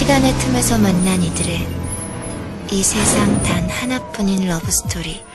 시간의 틈에서 만난 이들의 이 세상 단 하나뿐인 러브스토리.